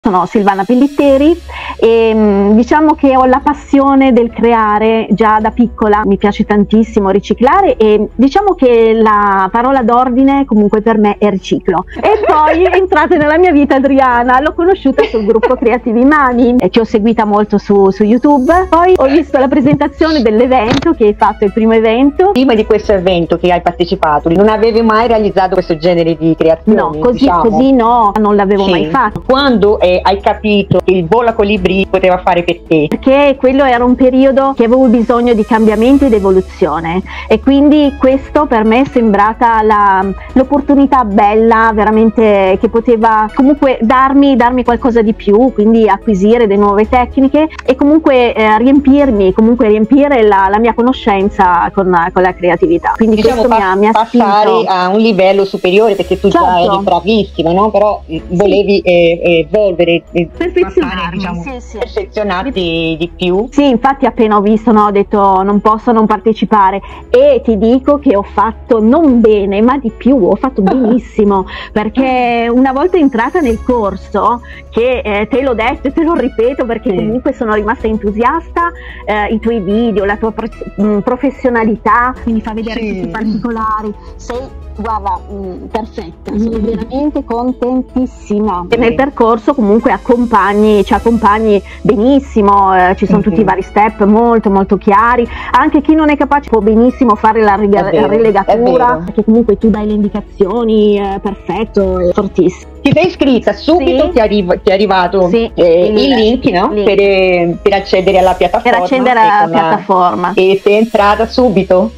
Sono Silvana Pellitteri e diciamo che ho la passione del creare già da piccola, mi piace tantissimo riciclare e diciamo che la parola d'ordine comunque per me è riciclo. E poi è entrata nella mia vita Adriana, l'ho conosciuta sul gruppo Creativi Mami e ti ho seguita molto su YouTube, poi ho visto la presentazione dell'evento che hai fatto, il primo evento. Prima di questo evento che hai partecipato, non avevi mai realizzato questo genere di creazioni? No, così no, non l'avevo mai fatto. Quando hai capito che il volo a colibrì poteva fare per te? Perché quello era un periodo che avevo bisogno di cambiamento ed evoluzione e quindi questo per me è sembrata l'opportunità bella, veramente, che poteva comunque darmi qualcosa di più, quindi acquisire delle nuove tecniche e comunque riempire la mia conoscenza con la creatività. Quindi diciamo questo mi ha passare spinto a un livello superiore, perché tu già eri bravissima, no? Però volevi evolvere, perfezionarmi, perfezionarti di più. Sì, infatti appena ho visto, ho detto non posso non partecipare e ti dico che ho fatto non bene, ma di più, ho fatto benissimo, perché una volta entrata nel corso, che te l'ho detto e te lo ripeto perché comunque sono rimasta entusiasta, i tuoi video, la tua professionalità, quindi fa vedere tutti i particolari, guarda, perfetta, sono veramente contentissima. E nel percorso comunque ci accompagni benissimo, ci sono tutti i vari step molto chiari, anche chi non è capace può benissimo fare la rilegatura, perché comunque tu dai le indicazioni, perfetto, è fortissimo. Ti sei iscritta subito, ti è arrivato il link, no? Per accedere alla piattaforma. Per accedere alla piattaforma. E sei entrata subito?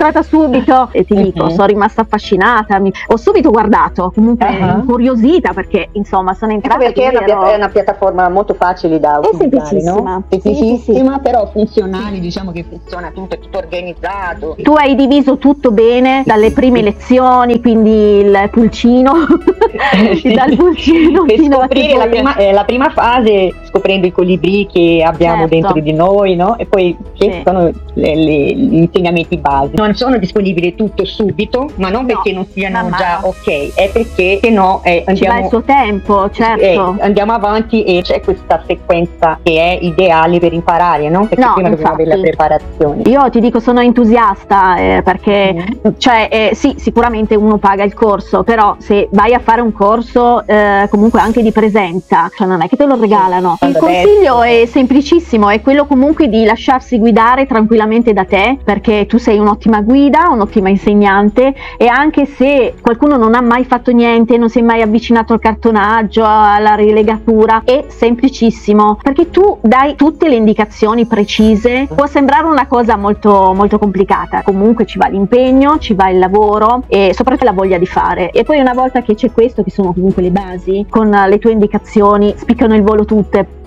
E ti dico, sono rimasta affascinata, ho subito guardato, comunque incuriosita, perché insomma sono entrata. Perché è una piattaforma molto facile da utilizzare, no? Semplicissima, però funzionale, diciamo che funziona tutto, è tutto organizzato. Tu hai diviso tutto bene, dalle prime lezioni, quindi il pulcino, dal pulcino per scoprire la prima fase, scoprendo i colibrì che abbiamo dentro di noi, no? E poi che sono gli insegnamenti base. Non sono disponibili tutto subito, ma non perché non siano già ok, è perché se no ci va il suo tempo, certo. Andiamo avanti e c'è questa sequenza che è ideale per imparare, no? Perché prima dobbiamo avere la preparazione. Io ti dico, sono entusiasta perché sì, sicuramente uno paga il corso, però se vai a fare un corso comunque anche di presenza, cioè non è che te lo regalano. Il consiglio è semplicissimo, è quello comunque di lasciarsi guidare tranquillamente da te, perché tu sei un'ottima guida, un'ottima insegnante, e anche se qualcuno non ha mai fatto niente, non si è mai avvicinato al cartonaggio, alla rilegatura, è semplicissimo, perché tu dai tutte le indicazioni precise. Può sembrare una cosa molto complicata, comunque ci va l'impegno, ci va il lavoro e soprattutto la voglia di fare. E poi una volta che c'è questo, che sono comunque le basi, con le tue indicazioni spiccano il volo tutte.